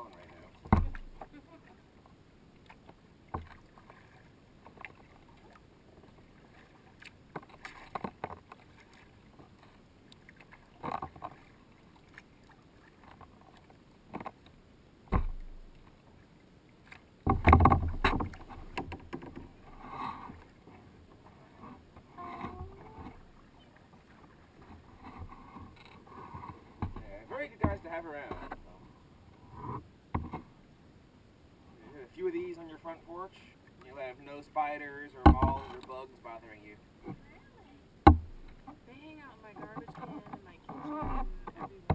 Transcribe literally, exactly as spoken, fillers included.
on right now. Very good guys to have around. So, a few of these on your front porch, you'll have no spiders or moths or bugs bothering you. Really? They hang out in my garbage can in my kitchen everywhere.